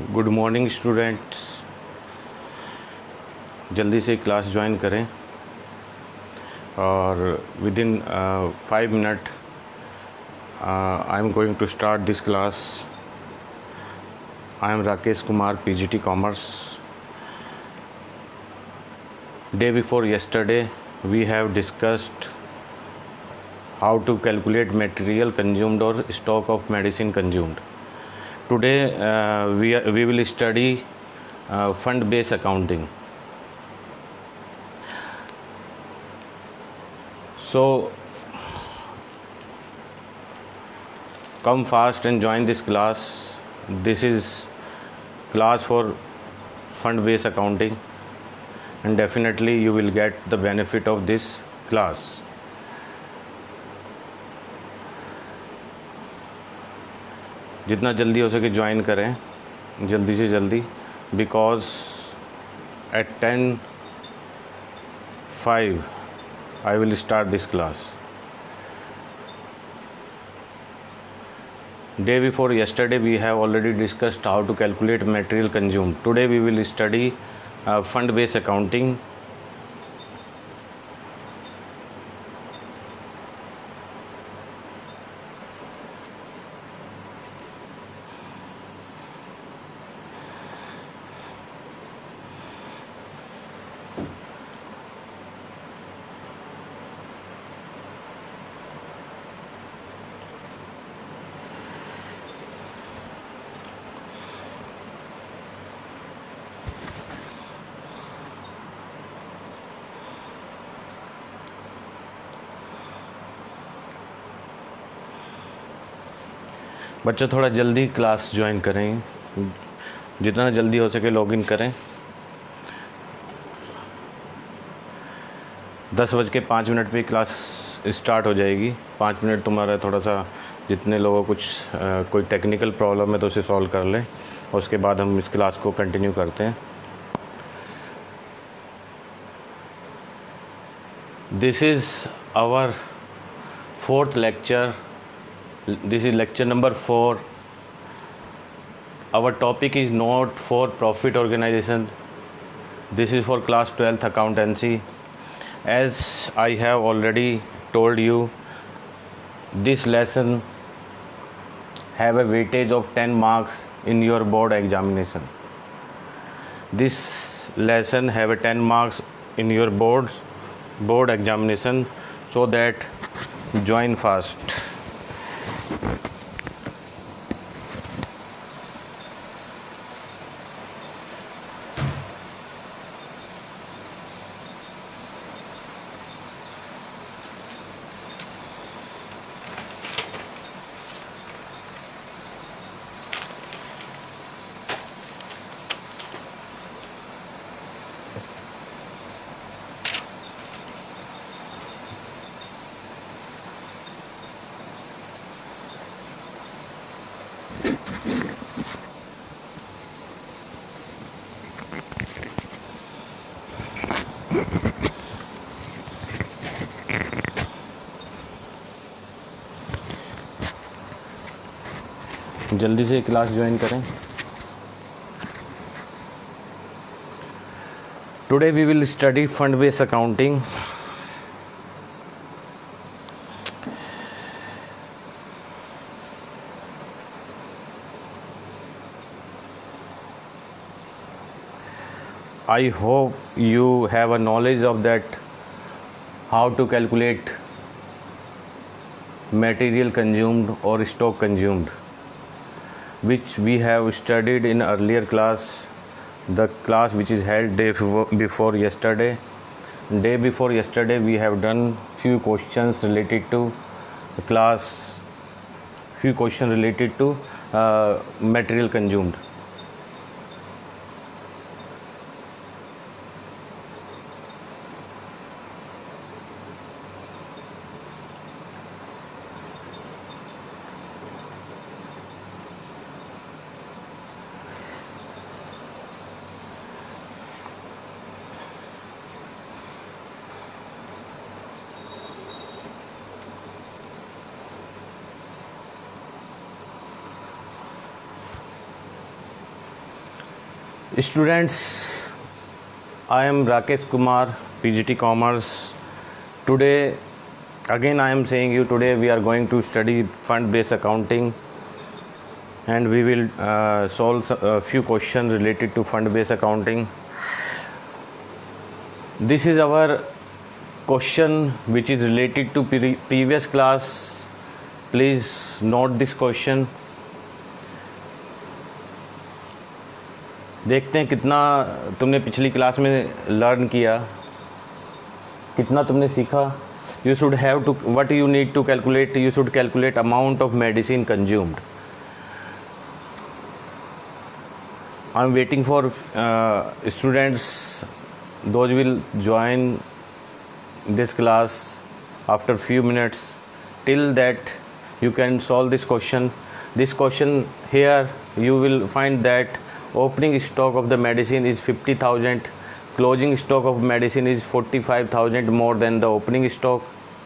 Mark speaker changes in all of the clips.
Speaker 1: Good morning students, जल्दी से class join करें और within 5 minute I am going to start this class. I am Rakesh Kumar, PGT Commerce. Day before yesterday we have discussed how to calculate material consumed or stock of medicine consumed. Today we will study fund based accounting. So come fast and join this class. This is class for fund based accounting and definitely you will get the benefit of this class. जितना जल्दी हो सके join करें, जल्दी से जल्दी, because at 10:05 I will start this class. Day before yesterday we have already discussed how to calculate material consumed. Today we will study fund based accounting. बच्चों थोड़ा जल्दी क्लास ज्वाइन करें, जितना जल्दी हो सके लॉगिन करें. 10:05 पे क्लास स्टार्ट हो जाएगी. 5 मिनट तुम्हारा थोड़ा सा, जितने लोगों को कोई टेक्निकल प्रॉब्लम है तो उसे सॉल्व कर लें और उसके बाद हम इस क्लास को कंटिन्यू करते हैं. This is our 4th lecture. This is lecture number 4. Our topic is not for profit organization. This is for class 12th accountancy. As I have already told you, this lesson have a weightage of 10 marks in your board examination. This lesson have a 10 marks in your board examination, so that join fast. जल्दी से class join करें. Today we will study fund based accounting. I hope you have a knowledge of that, how to calculate material consumed or stock consumed, which we have studied in earlier class, the class which is held day before yesterday. Day before yesterday we have done few questions related to class, few questions related to material consumed. Students, I am Rakesh Kumar, PGT Commerce. Today, again I am saying you, today we are going to study fund-based accounting, and we will solve a few questions related to fund-based accounting. This is our question which is related to previous class. Please note this question. देखते हैं कितना तुमने पिछली class में learn किया, कितना तुमने सीखा. You should have to, what you need to calculate, you should calculate amount of medicine consumed. I am waiting for students, those will join this class after few minutes. Till that you can solve this question. This question here you will find that opening stock of the medicine is 50,000, closing stock of medicine is 45,000 more than the opening stock.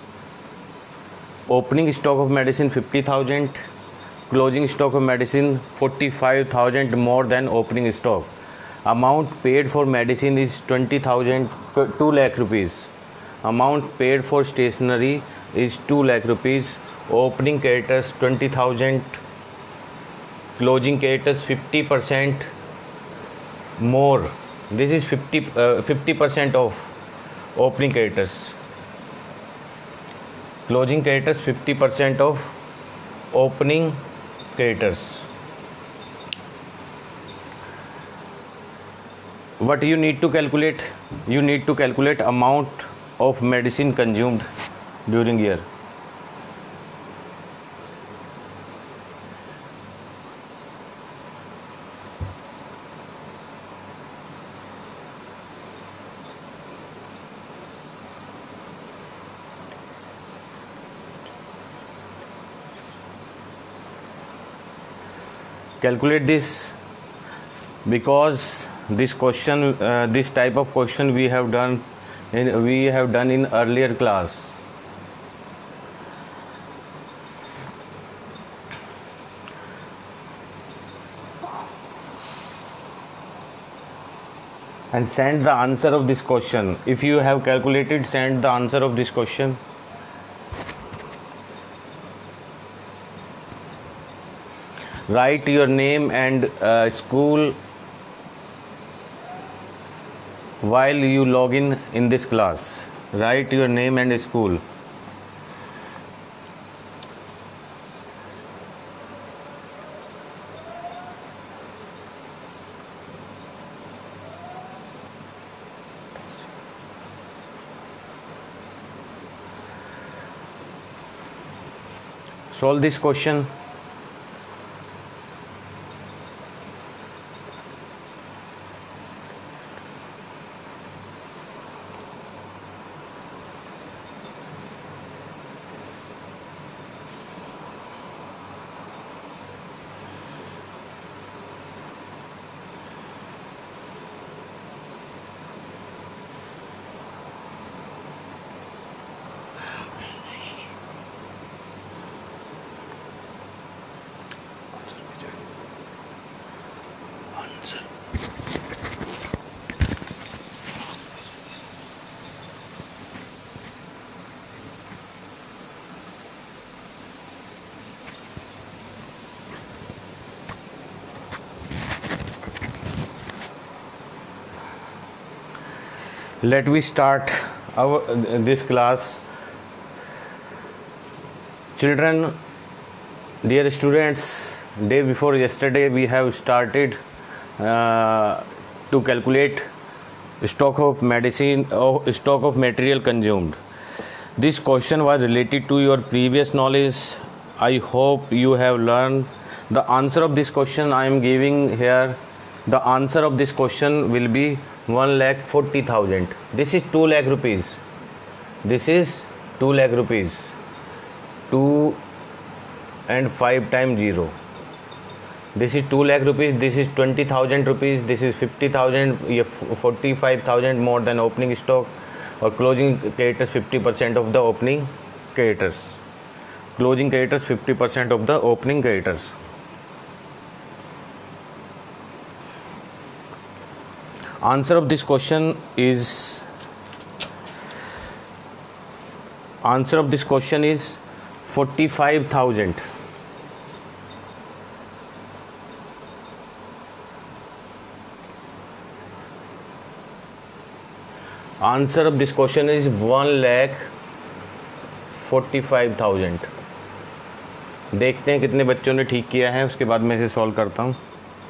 Speaker 1: Opening stock of medicine 50,000, closing stock of medicine 45,000 more than opening stock. Amount paid for medicine is 20,000, 2 lakh rupees. Amount paid for stationery is 2 lakh rupees. Opening creditors 20,000, closing creditors 50% more. This is 50% of opening creditors. Closing creditors 50% of opening creditors. What you need to calculate? You need to calculate amount of medicine consumed during year. Calculate this, because this question, this type of question we have done in earlier class. And send the answer of this question. If you have calculated, send the answer of this question. Write your name and school while you log in this class. Write your name and school. Solve this question. Let we start this class. Children, dear students, day before yesterday we have started to calculate stock of medicine or stock of material consumed. This question was related to your previous knowledge. I hope you have learned. The answer of this question I am giving here. The answer of this question will be 1,40,000. This is 2 lakh rupees. This is 2 lakh rupees. 2 and 5 times 0. This is 2 lakh rupees. This is 20,000 rupees. This is 50,000. 45,000 more than opening stock. Or closing creditors 50% of the opening creditors. Closing creditors 50% of the opening creditors. Answer of this question is 45,000. Answer of this question is 1,45,000. देखते हैं कितने बच्चों ने ठीक किया है, उसके बाद मैं इसे सॉल्व करता हूँ.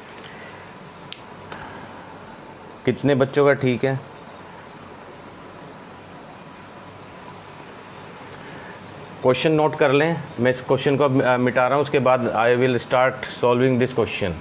Speaker 1: कितने बच्चों का ठीक है? क्वेश्चन नोट कर लें. मैं इस क्वेश्चन को मिटा रहा हूँ, उसके बाद I will start solving this question.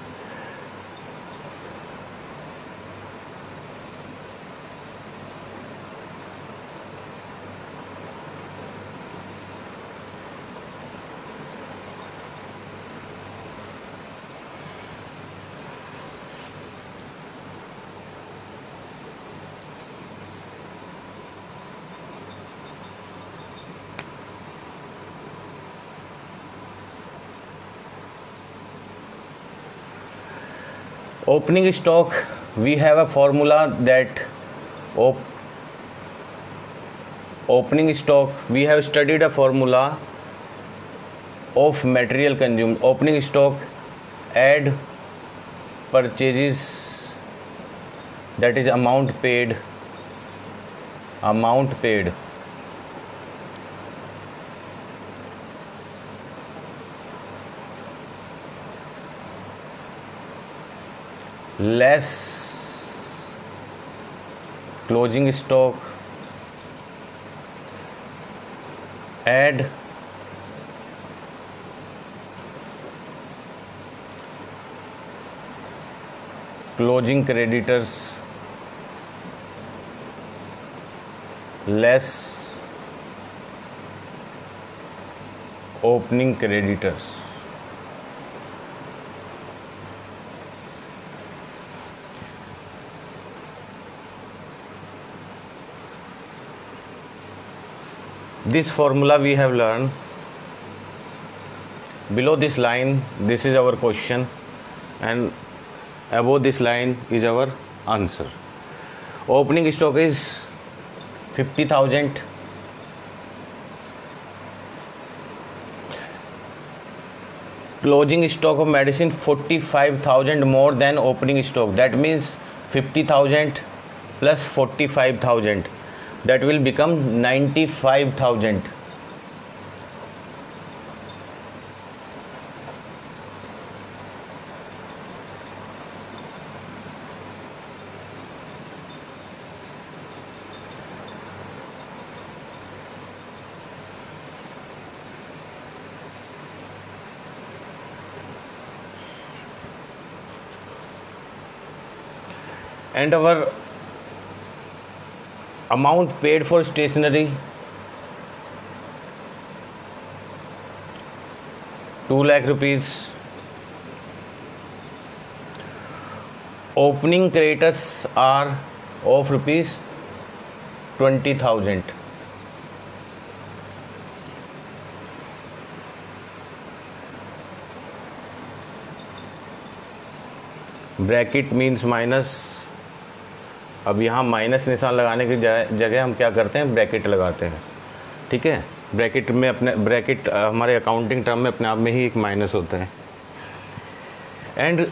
Speaker 1: Opening stock, we have a formula that opening stock, we have studied a formula of material consumed. Opening stock add purchases, that is amount paid, less closing stock add closing creditors less opening creditors. This formula we have learned. Below this line, this is our question, and above this line is our answer. Opening stock is 50,000. Closing stock of medicine 45,000 more than opening stock. That means 50,000 plus 45,000. That will become 95,000. And our amount paid for stationery 2 lakh rupees. Opening creditors are of rupees 20,000. Bracket means minus. अब यहाँ minus निशान लगाने की जगह हम क्या करते हैं, ब्रैकेट लगाते हैं. ठीक है, ब्रैकेट में ब्रैकेट हमारे अकाउंटिंग टर्म में अपने आप में ही एक माइनस होता है. And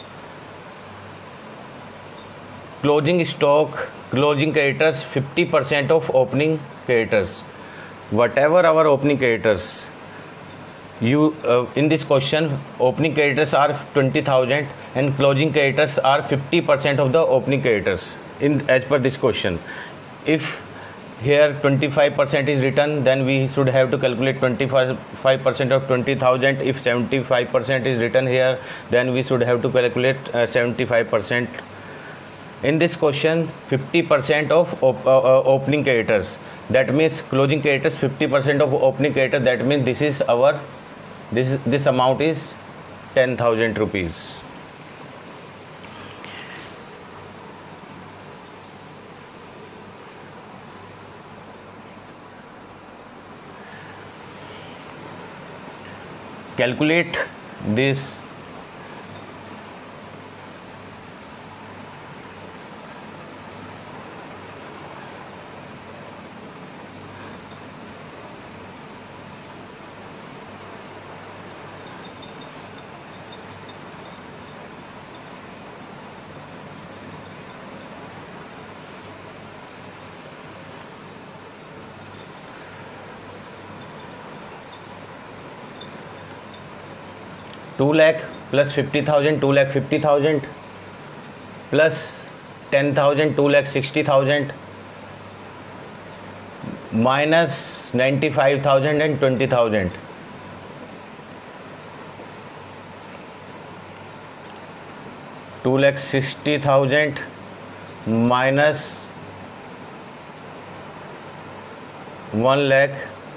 Speaker 1: closing stock, closing creditors 50% of opening creditors. Whatever our opening creditors, you in this question opening creditors are 20,000 and closing creditors are 50% of the opening creditors in as per this question. If here 25% is written, then we should have to calculate 25% of 20,000. If 75% is written here, then we should have to calculate 75%. In this question 50% of opening creditors, that means closing creditors 50% of opening creditors. That means this is our this amount is 10,000 rupees. Calculate this 2 lakh plus 50,000, 2 lakh 50,000 plus 10,000, 2 lakh 60,000 minus 95,000 and 20,000. 2 lakh 60,000 minus 1 lakh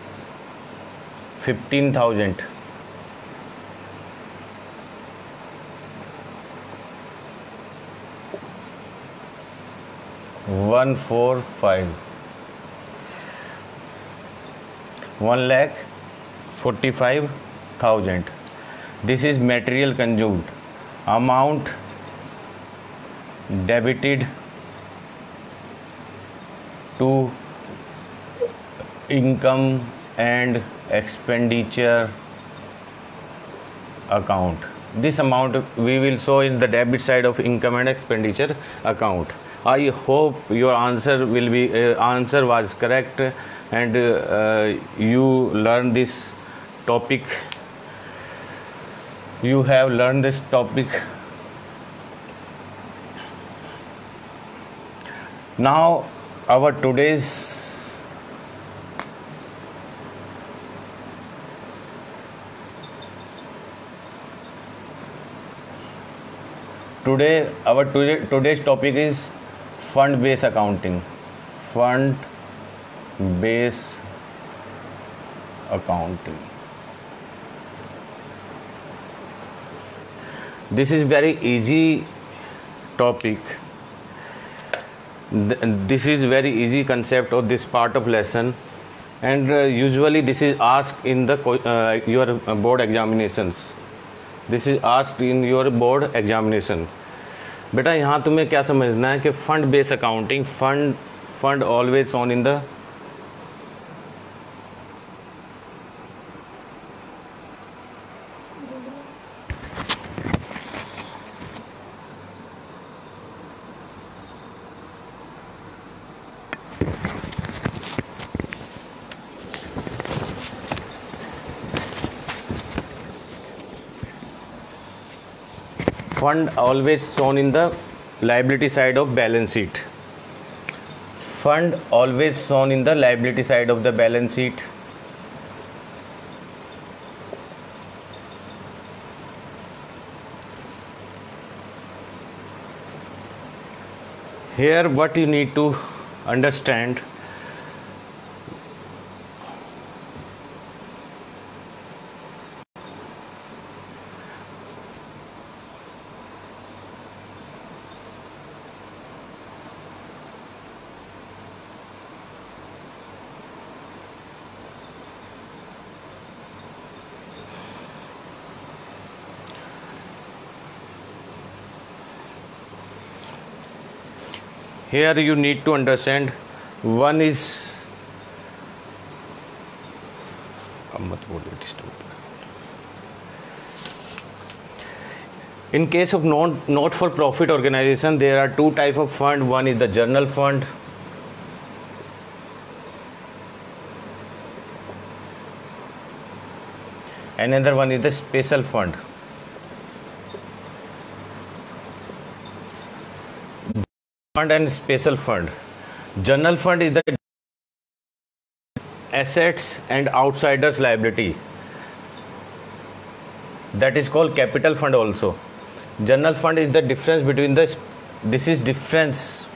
Speaker 1: 15,000. One four five. 1 lakh 45,000. This is material consumed. Amount debited to income and expenditure account. This amount we will show in the debit side of income and expenditure account. I hope your answer will be answer was correct, and you learn this topic. You have learned this topic. Now our today's today's topic is fund based accounting. Fund based accounting. This is very easy topic. This is very easy concept of this part of lesson, and usually this is asked in the your board examinations. This is asked in your board examination. बेटा यहाँ तुम्हें क्या समझना है कि fund based accounting, fund always on in the fund always shown in the liability side of balance sheet. Fund always shown in the liability side of the balance sheet. Here what you need to understand, here you need to understand, one is in case of not for profit organization, there are two type of fund. One is the general fund, another one is the special fund. Fund and special fund. General fund is the assets and outsiders liability, that is called capital fund also. General fund is the difference between this is difference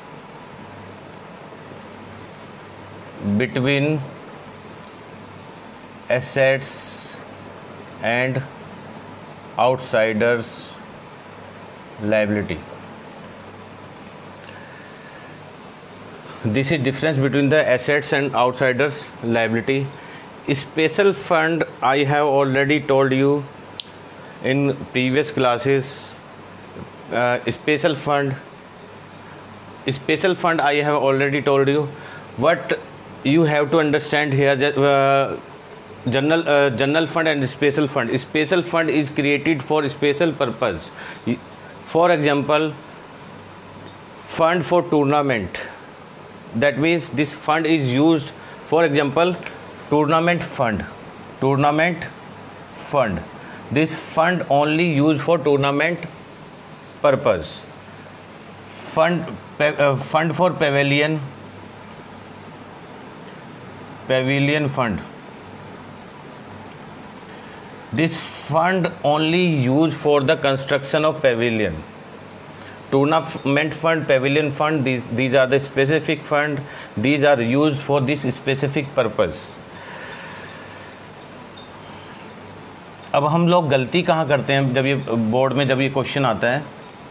Speaker 1: between assets and outsiders liability. This is difference between the assets and outsiders liability. Special fund, I have already told you in previous classes. Special fund I have already told you. What you have to understand here, general fund and special fund. Special fund is created for special purpose. For example, fund for tournament. That means this fund is used, for example, tournament fund. This fund only used for tournament purpose. Fund for pavilion fund. This fund only used for the construction of pavilion. Tournament fund, pavilion fund, these are the specific fund. These are used for this specific purpose. अब हम लोग गलती कहाँ करते हैं जब ये board में जब ये क्वेश्चन आता है.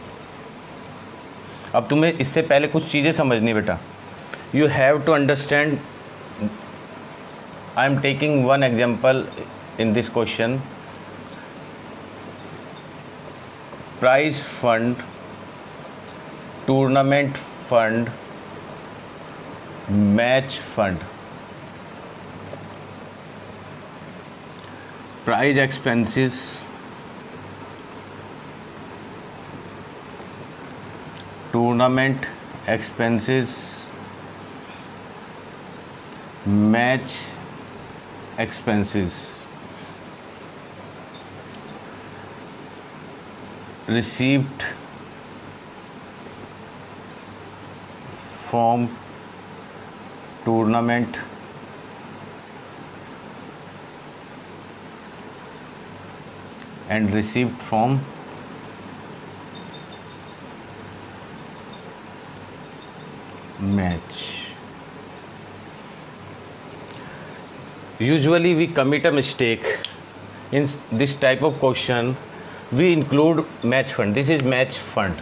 Speaker 1: अब तुम्हें इससे पहले कुछ चीज़ें समझनी बेटा. You have to understand. I am taking one example in this question. Prize fund, tournament fund, match fund. Prize expenses, tournament expenses, match expenses, received from tournament and received from match. Usually we commit a mistake in this type of question. We include match fund. This is match fund.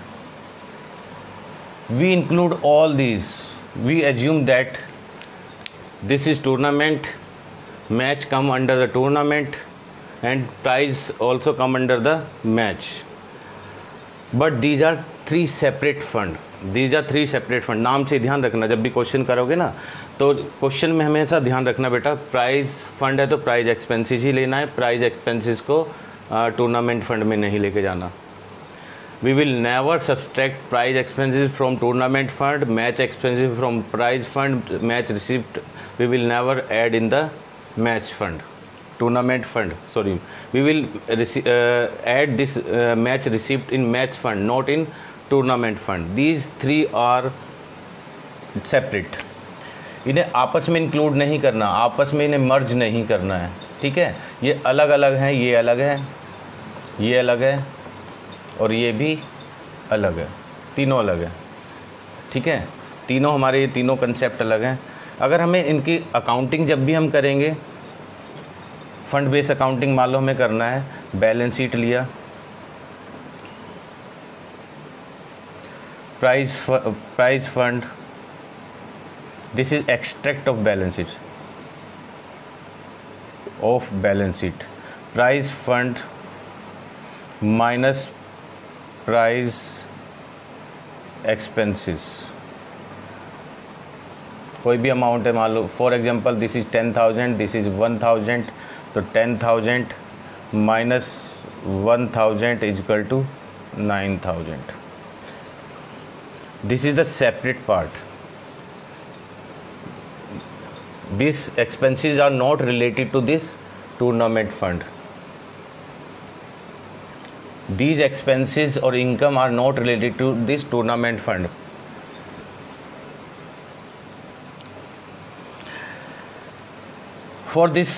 Speaker 1: We include all these. We assume that this is tournament, match come under the tournament, and prize also come under the match. But these are three separate fund. These are three separate fund. नाम से ध्यान रखना जब भी question करोगे ना, तो question में हमेशा ध्यान रखना बेटा, प्राइज फंड है तो प्राइज एक्सपेंसेस ही लेना है. प्राइज एक्सपेंसेस को टूर्नामेंट फंड में नहीं लेके जाना. We will never subtract prize expenses from tournament fund, match expenses from prize fund, match receipt we will never add in the match fund, tournament fund. Sorry, we will add this match receipt in match fund, not in tournament fund. These three are separate. इन्हें आपस में include नहीं करना, आपस में इन्हें मर्ज नहीं करना है. ठीक है, ये अलग अलग हैं, ये अलग है, ये अलग है और ये भी अलग है. तीनों अलग है. ठीक है, तीनों हमारे ये तीनों कंसेप्ट अलग हैं. अगर हमें इनकी अकाउंटिंग जब भी हम करेंगे, फंड बेस अकाउंटिंग मान लो हमें करना है. बैलेंस शीट लिया, prize fund, this is extract of balance sheet, prize fund minus prize expenses. कोई भी अमाउंट है, मान लो for example this is 10,000, this is 1,000, तो 10,000 minus 1,000 is equal to 9,000. This is the separate part. This expenses are not related to this tournament fund. These expenses or income are not related to this tournament fund. For this,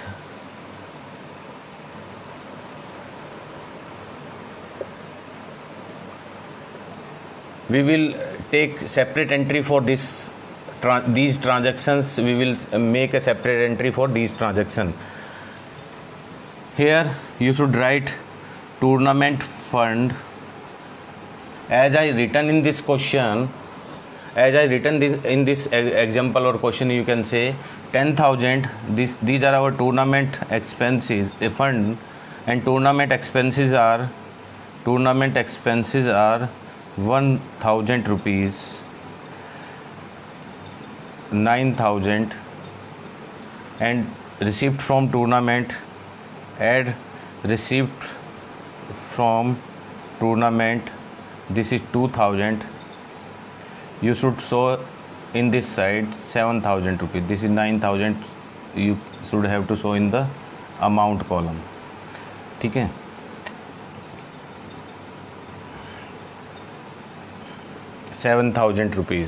Speaker 1: we will take separate entry for these transactions. We will make a separate entry for these transactions. Here you should write tournament fund as I written in this question, as I written in this example or question. You can say 10,000. These are our tournament expenses, a fund, and tournament expenses are 1,000 rupees, 9,000, and receipt from tournament, add receipt from tournament, this is 2,000. You should show in this side 7,000 rupees, this is 9,000. You should have to show in the amount column. ठीक है। ₹7,000.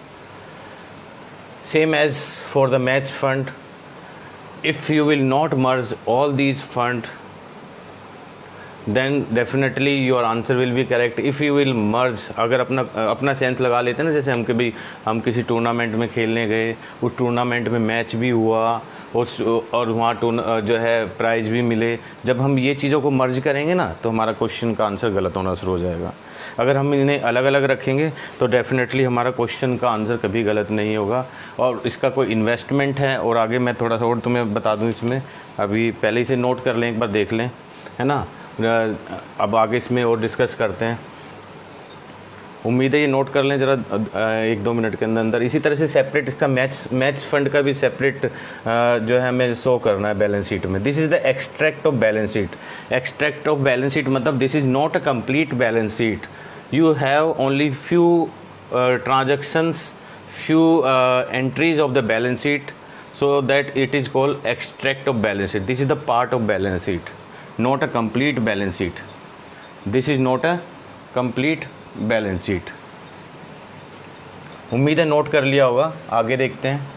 Speaker 1: Same as for the match fund, if you will not merge all these fund, then definitely your answer will be correct. If you will merge, अगर अपना sense लगा लेते हैं ना, जैसे हम किसी टूर्नामेंट में खेलने गए, उस टूर्नामेंट में मैच भी हुआ और वहाँ जो है प्राइज़ भी मिले, जब हम ये चीज़ों को मर्ज करेंगे ना तो हमारा क्वेश्चन का आंसर गलत होना शुरू हो जाएगा। अगर हम इन्हें अलग अलग रखेंगे तो डेफिनेटली हमारा क्वेश्चन का आंसर कभी गलत नहीं होगा। और इसका कोई इन्वेस्टमेंट है, और आगे मैं थोड़ा सा और तुम्हें बता दूं, इसमें अभी पहले इसे नोट कर लें, एक बार देख लें, है ना। अब आगे इसमें और डिस्कस करते हैं। उम्मीद है ये नोट कर लें ज़रा 1-2 मिनट के अंदर। इसी तरह से सेपरेट इसका मैच फंड का भी सेपरेट जो है हमें शो करना है बैलेंस शीट में। This is the extract of balance sheet. Extract of balance sheet मतलब this is not a complete balance sheet. You have only few transactions, few entries of the balance sheet, so that it is called extract of balance sheet. This is the part of balance sheet, not a complete balance sheet. This is not a complete balance sheet. उम्मीद है note कर लिया होगा। आगे देखते हैं।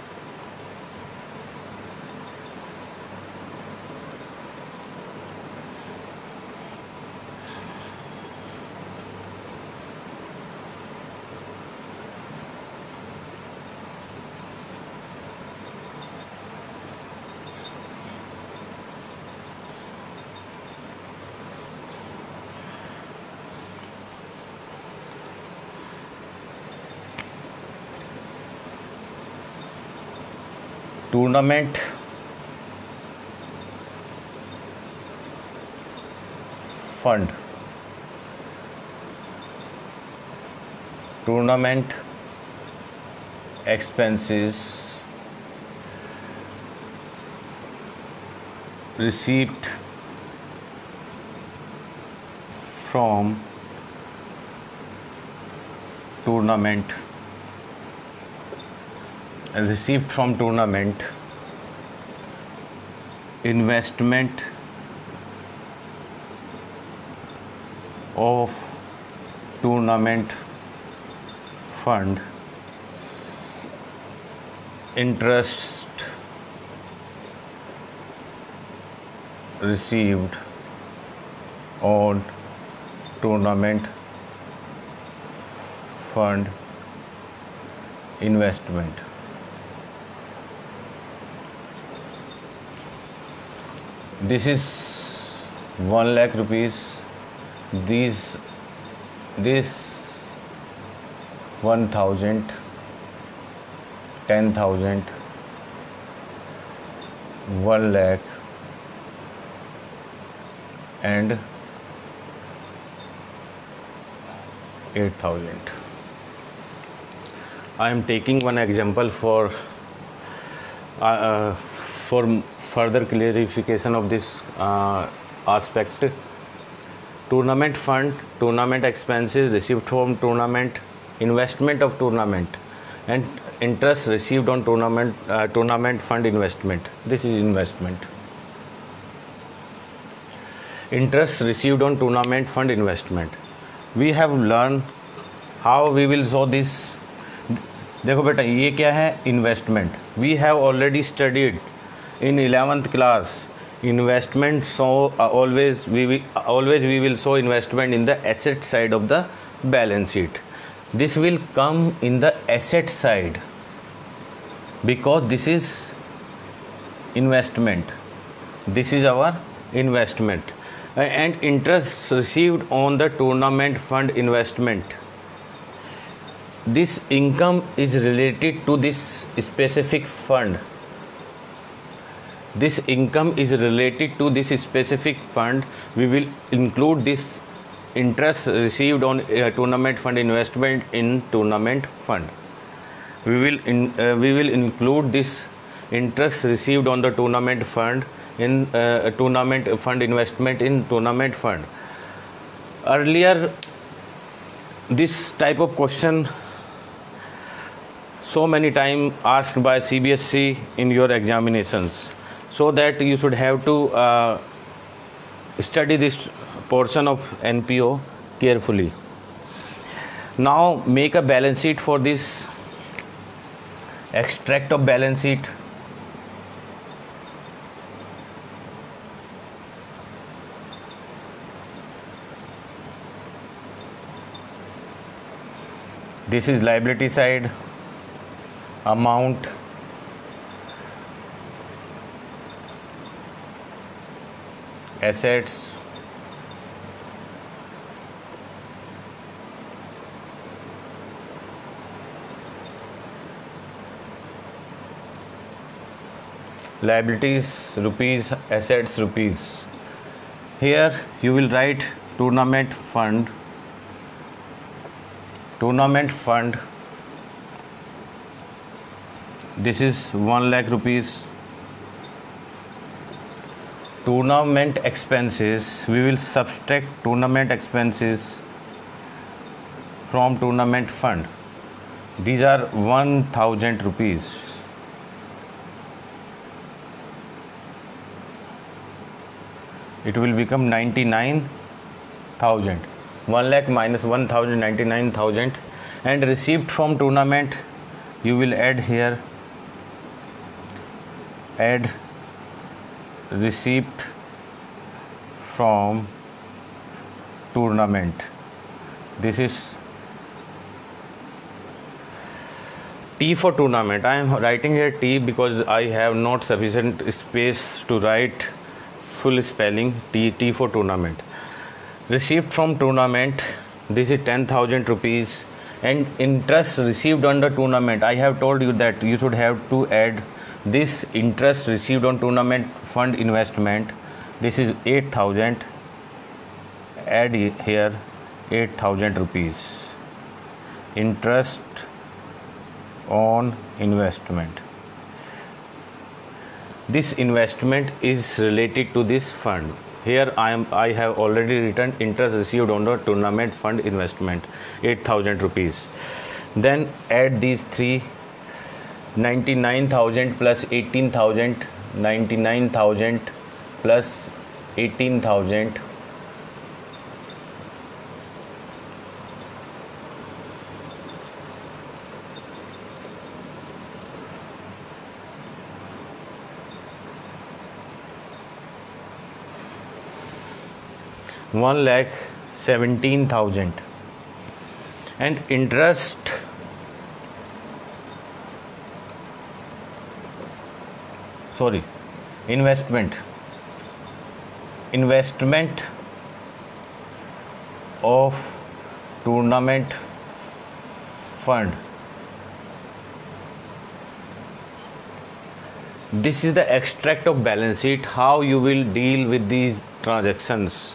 Speaker 1: Tournament fund, tournament expenses received from tournament, investment of tournament fund, interest received on tournament fund investment. This is 1 lakh rupees. This 1,000, 10,000, 1 lakh and 8,000. I am taking one example for further clarification of this aspect. Tournament fund, tournament expenses received from tournament, investment of tournament, and interest received on tournament fund investment. This is investment. Interest received on tournament fund investment. We have learned how we will show this. देखो बेटा, ये क्या है? Investment. We have already studied in 11th class investment. So always we will show investment in the asset side of the balance sheet. This will come in the asset side because this is investment. This is our investment. And interest received on the tournament fund investment, this income is related to this specific fund. This income is related to this specific fund. We will include this interest received on tournament fund investment in tournament fund. We will include this interest received on the tournament fund in tournament fund investment in tournament fund. Earlier, this type of question so many times asked by CBSE in your examinations. So that you should have to study this portion of NPO carefully. Now make a balance sheet for this. Extract of balance sheet. This is liability side, amount, assets, liabilities rupees, assets rupees. Here you will write tournament fund. This is 1 lakh rupees. Tournament expenses, we will subtract tournament expenses from tournament fund. These are 1000 rupees. It will become 99,000. 1 lakh minus 1000, 99,000. And receipt from tournament, you will add here, add receipt from tournament. This is T for tournament. I am writing here T because I have not sufficient space to write full spelling. T for tournament. Receipt from tournament, this is 10,000 rupees. And interest received on the tournament, I have told you that you should have to add this interest received on tournament fund investment. This is 8,000. Add here 8,000 rupees. Interest on investment. This investment is related to this fund. Here I have already written interest received on the tournament fund investment, 8,000 rupees. Then add these three, 99,000 plus 18,000, 99,000 plus 18,000. One lakh 17,000 and interest investment of tournament fund. This is the extract of balance sheet, how you will deal with these transactions.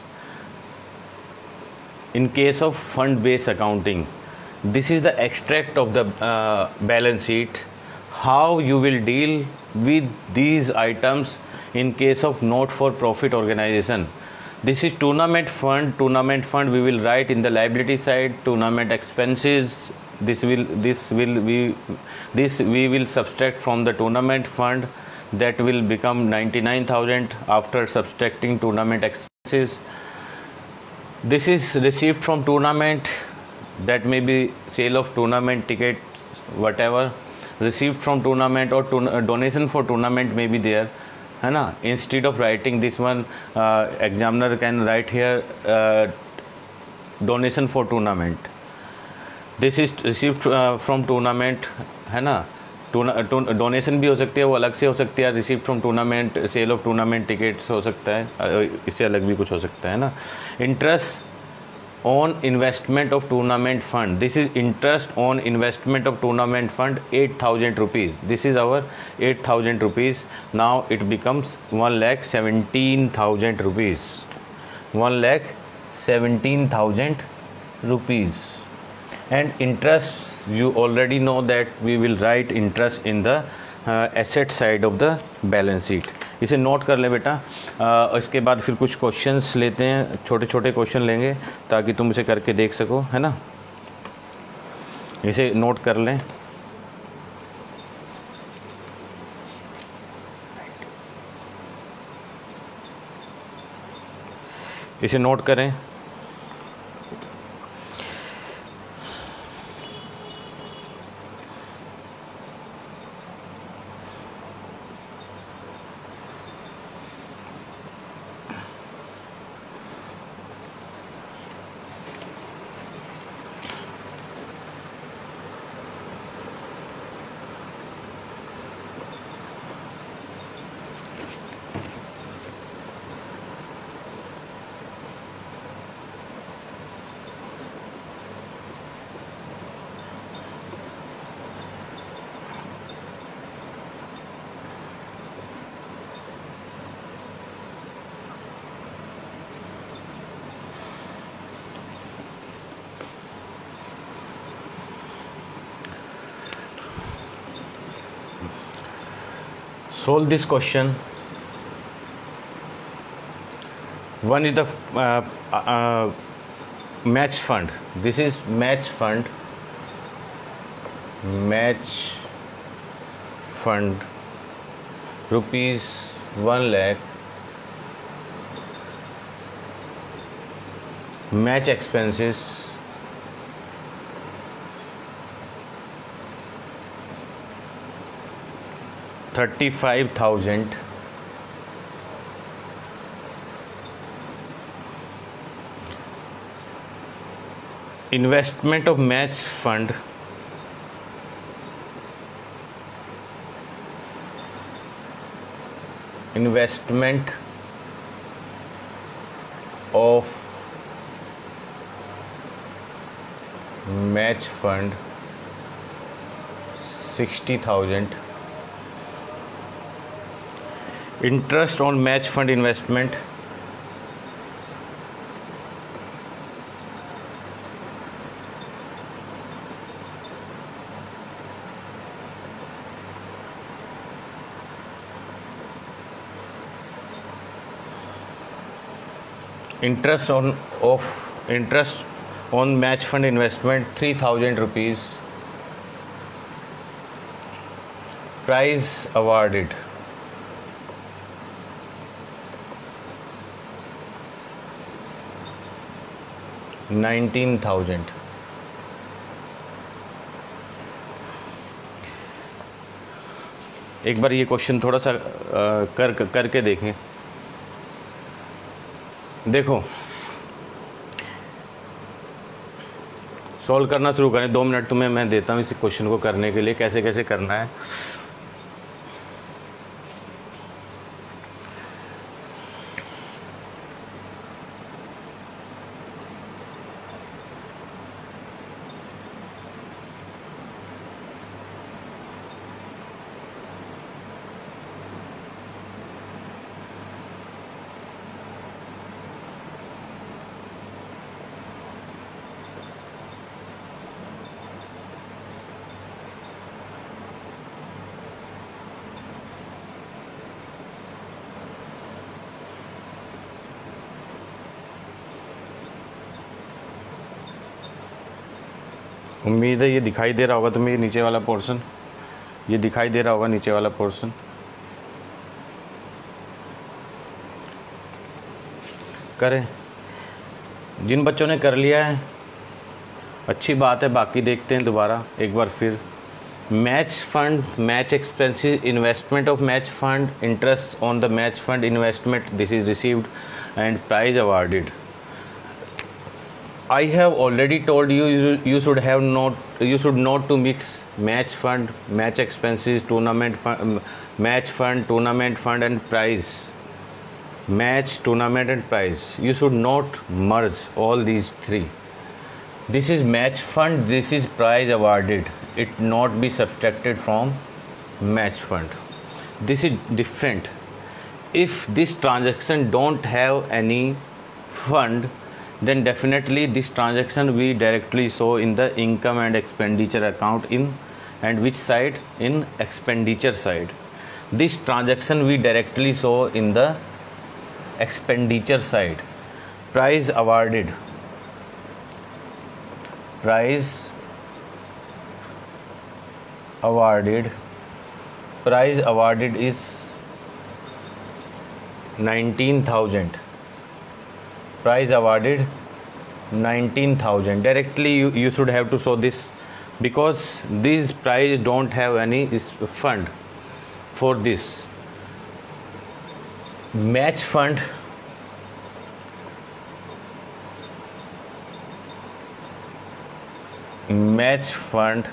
Speaker 1: In case of fund based accounting, this is the extract of the balance sheet, how you will deal with these items in case of not for profit organization. This is tournament fund. We will write in the liability side tournament expenses. This we will subtract from the tournament fund. That will become 99,000 after subtracting tournament expenses. This is receipt from tournament, that may be sale of tournament ticket, whatever. Receipt from tournament or donation for tournament may be there, है ना. Instead of writing this one, examiner can write here donation for tournament. This is receipt from tournament, है ना. Donation भी हो सकती है, वो अलग से हो सकती है. Receipt from tournament, sale of tournament tickets हो सकता है, इससे अलग भी कुछ हो सकता है ना. Interest on investment of tournament fund, this is interest on investment of tournament fund 8,000 rupees. This is our 8,000 rupees. Now it becomes 1,17,000 rupees. 1,17,000 rupees. And interest, you already know that we will write interest in the asset side of the balance sheet. इसे note कर लें बेटा. इसके बाद फिर कुछ questions लेते हैं, छोटे छोटे क्वेश्चन लेंगे ताकि तुम इसे करके देख सको, है ना. इसे नोट कर लें. इसे नोट करें। Solve this question. One is the match fund. This is match fund. Match fund rupees 1 lakh. Match expenses 35,000. Investment of match fund of match fund 60,000. Interest on match fund investment interest on match fund investment 3,000 rupees. Prize awarded 19,000. एक बार ये question थोड़ा सा करके देखें। देखो, solve करना शुरू करें। 2 मिनट तुम्हें मैं देता हूँ इस क्वेश्चन को करने के लिए, कैसे कैसे करना है। उम्मीद है ये दिखाई दे रहा होगा तुम्हें, ये नीचे वाला पोर्शन, ये दिखाई दे रहा होगा नीचे वाला पोर्शन। करें। जिन बच्चों ने कर लिया है अच्छी बात है, बाकी देखते हैं दोबारा एक बार फिर। Match fund, match expenses, investment of match fund, interest on the match fund investment, this is received and prize awarded. I have already told you you should not to mix match fund, match expenses, tournament fund, match fund, tournament fund and prize. Match, tournament and prize. You should not merge all these three. This is match fund, this is prize awarded. It not be subtracted from match fund. This is different. If this transaction don't have any fund, then definitely this transaction we directly show in the income and expenditure account and which side? In expenditure side. This transaction we directly show in the expenditure side. Prize awarded. Prize awarded. Prize awarded is 19,000. price awarded 19,000. Directly you should have to show this, because these prize don't have any fund for this. Match fund, match fund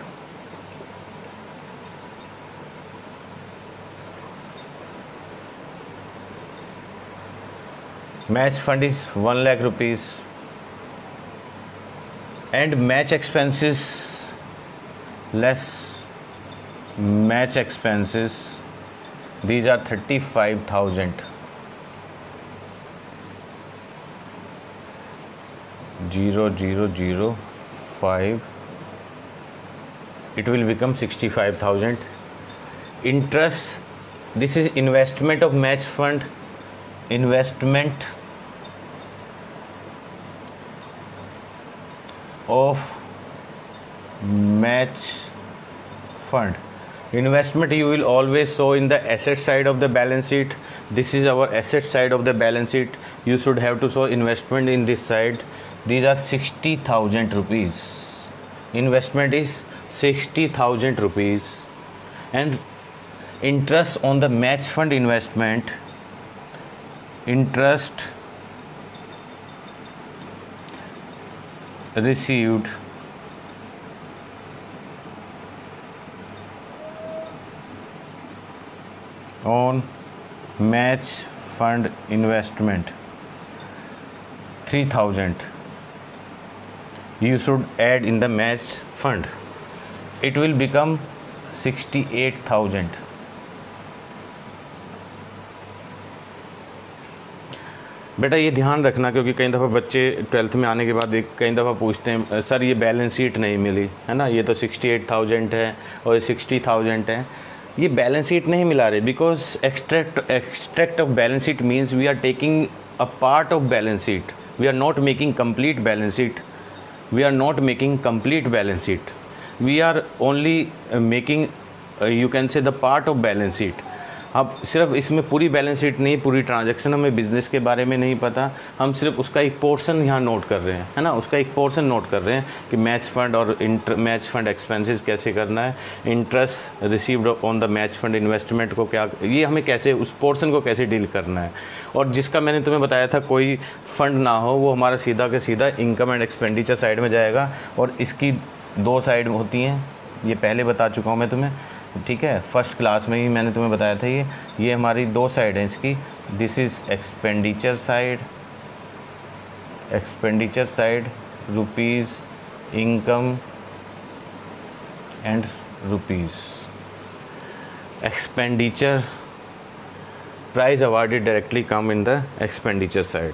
Speaker 1: is 1 lakh rupees, and match expenses less match expenses, these are 35,000. 0,005, it will become 65,000. Interest, this is investment of match fund, investment of match fund. Investment you will always show in the asset side of the balance sheet. This is our asset side of the balance sheet. You should have to show investment in this side. These are 60,000 rupees. Investment is 60,000 rupees, and interest on the match fund investment, interest received on match fund investment 3,000 you should add in the match fund. It will become 68,000. बेटा ये ध्यान रखना, क्योंकि कई दफ़ा बच्चे 12th में आने के बाद कई दफ़ा पूछते हैं सर ये बैलेंस शीट नहीं मिली है ना, ये तो 68,000 है और ये 60,000 है, ये बैलेंस शीट नहीं मिला रहे, because extract of balance sheet means we are taking a part of balance sheet, we are not making complete balance sheet, we are not making complete balance sheet, we are only making you can say the part of balance sheet. अब सिर्फ इसमें पूरी balance sheet नहीं, पूरी transaction हमें business के बारे में नहीं पता, हम सिर्फ उसका एक पोर्शन यहाँ नोट कर रहे हैं, है ना, उसका एक पोर्शन नोट कर रहे हैं कि मैच फंड और मैच फंड एक्सपेंसेस कैसे करना है, interest received on the match fund investment को क्या, ये हमें कैसे उस पोर्शन को कैसे डील करना है। और जिसका मैंने तुम्हें बताया था कोई फंड ना हो, वो हमारा सीधा के सीधा इनकम एंड एक्सपेंडिचर साइड में जाएगा, और इसकी 2 साइड होती हैं, ये पहले बता चुका हूँ मैं तुम्हें, ठीक है, फर्स्ट क्लास में ही मैंने तुम्हें बताया था। ये हमारी 2 साइड हैं इसकी, this is expenditure side rupees income and rupees. Expenditure price awarded directly come in the expenditure side.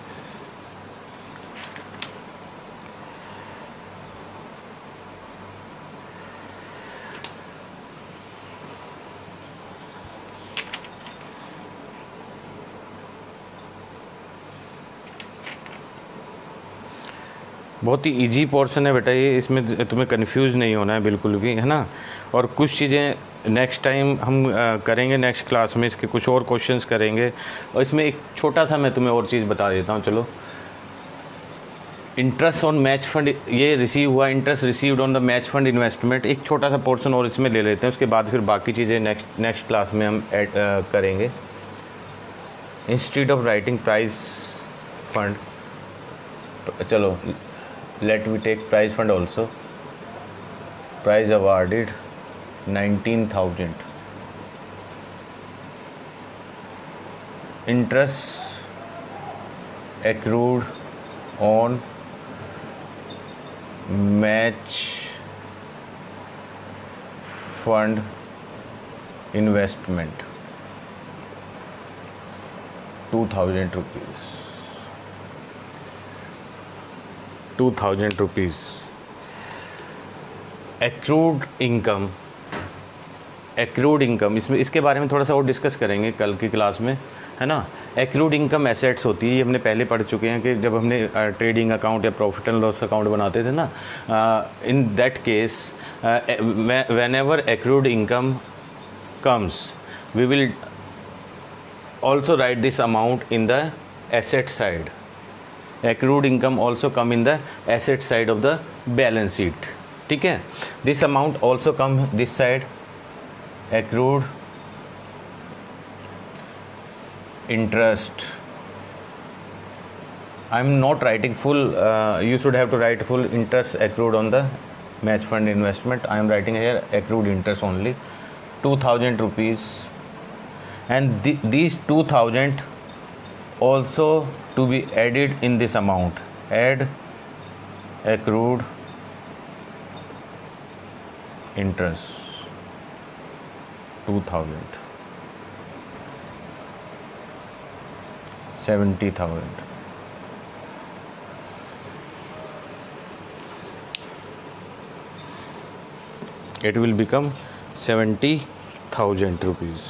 Speaker 1: बहुत ही इजी पोर्शन है बेटा ये, इसमें तुम्हें कंफ्यूज नहीं होना है बिल्कुल भी, है ना। और कुछ चीज़ें नेक्स्ट टाइम हम करेंगे, नेक्स्ट क्लास में इसके कुछ और क्वेश्चंस करेंगे। और इसमें एक छोटा सा मैं तुम्हें और चीज़ बता देता हूँ, चलो। इंटरेस्ट ऑन मैच फंड, ये रिसीव हुआ, interest received on the match fund investment, एक छोटा सा पोर्शन और इसमें ले लेते हैं, उसके बाद फिर बाकी चीज़ें नेक्स्ट क्लास में हम करेंगे। Instead of writing prize fund, चलो let me take prize fund also. Prize awarded 19,000. Interest accrued on match fund investment 2,000 rupees. 2,000 rupees. Accrued income इसमें, इसके बारे में थोड़ा सा और डिस्कस करेंगे कल की क्लास में, है ना। एक्रूड इनकम एसेट्स होती है, ये हमने पहले पढ़ चुके हैं कि जब हमने ट्रेडिंग अकाउंट या प्रॉफिट एंड लॉस अकाउंट बनाते थे ना, in that case whenever accrued income comes we will also write this amount in the asset side, accrued income also come in the asset side of the balance sheet. ठीक है, this amount also come this side, accrued interest. I am not writing full, you should have to write full interest accrued on the match fund investment. I am writing here accrued interest only, 2000 rupees, and these 2000 also to be added in this amount. Add accrued interest 2000, 70,000. It will become 70,000 rupees.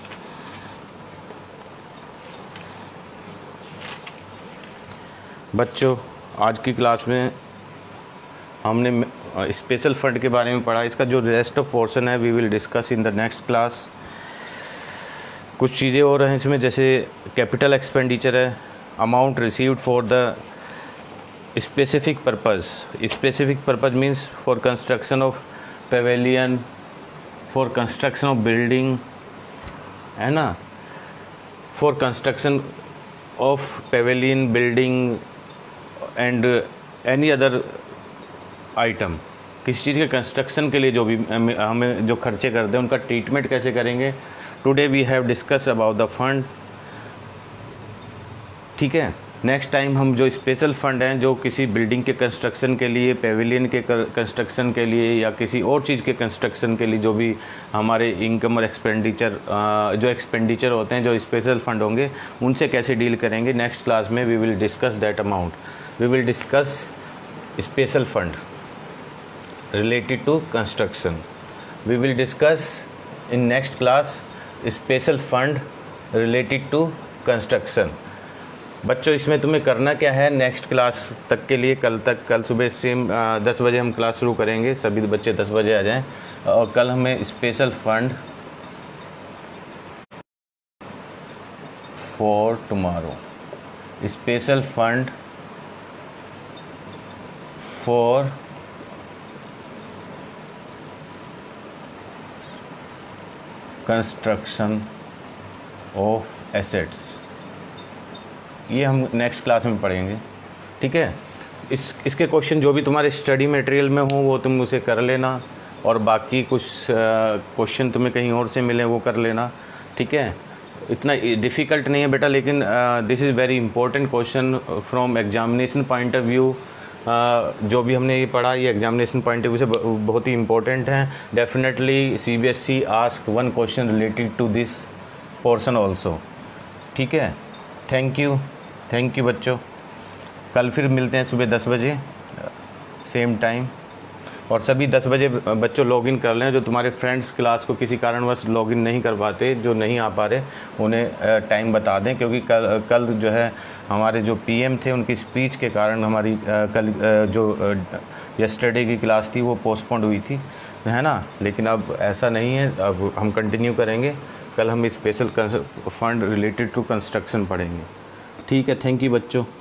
Speaker 1: बच्चों, आज की class में हमने special fund के बारे में पढ़ा. इसका जो रेस्ट ऑफ पोर्शन है we will discuss in the next class. कुछ चीज़ें और हैं इसमें, जैसे कैपिटल एक्सपेंडिचर है, amount received for the specific purpose. Specific purpose means for construction of pavilion, for construction of building, है ना, for construction of pavilion, building and any other item. किसी चीज़ के कंस्ट्रक्शन के लिए जो भी हमें जो खर्चे करते हैं उनका ट्रीटमेंट कैसे करेंगे. Today we have discuss about the fund. ठीक है, नेक्स्ट टाइम हम जो स्पेशल फंड हैं जो किसी बिल्डिंग के कंस्ट्रक्शन के लिए, पेविलियन के कंस्ट्रक्शन के लिए या किसी और चीज़ के कंस्ट्रक्शन के लिए जो भी हमारे इनकम और एक्सपेंडिचर जो एक्सपेंडिचर होते हैं जो स्पेशल फंड होंगे उनसे कैसे डील करेंगे. नेक्स्ट क्लास में we will discuss that amount. We will discuss special fund related to construction. We will discuss in next class special fund related to construction. बच्चों, इसमें तुम्हें करना क्या है नेक्स्ट क्लास तक के लिए, कल सुबह सेम 10 बजे हम क्लास शुरू करेंगे. सभी बच्चे 10 बजे आ जाएं. और कल हमें special fund for tomorrow, special fund for construction of assets, ये हम नेक्स्ट क्लास में पढ़ेंगे. ठीक है, इसके क्वेश्चन जो भी तुम्हारे स्टडी मटेरियल में हो वो तुम उसे कर लेना, और बाकी कुछ क्वेश्चन तुम्हें कहीं और से मिले वो कर लेना. ठीक है, इतना डिफ़िकल्ट नहीं है बेटा, लेकिन this is very important question from examination point of view. जो भी हमने ये पढ़ा ये एग्जामिनेशन पॉइंट ऑफ व्यू से बहुत ही इंपॉर्टेंट है. Definitely CBSE ask one question related to this portion also. ठीक है, थैंक यू बच्चों. कल फिर मिलते हैं सुबह 10 बजे सेम टाइम. और सभी 10 बजे बच्चों लॉगिन कर लें. जो तुम्हारे फ्रेंड्स क्लास को किसी कारणवश लॉगिन नहीं कर पाते, जो नहीं आ पा रहे, उन्हें टाइम बता दें, क्योंकि कल जो है हमारे जो PM थे उनकी स्पीच के कारण हमारी कल जो यस्टरडे की क्लास थी वो पोस्टपोन्ड हुई थी, है ना. लेकिन अब ऐसा नहीं है, अब हम कंटिन्यू करेंगे. कल हम special fund related to construction पढ़ेंगे. ठीक है, थैंक यू बच्चों.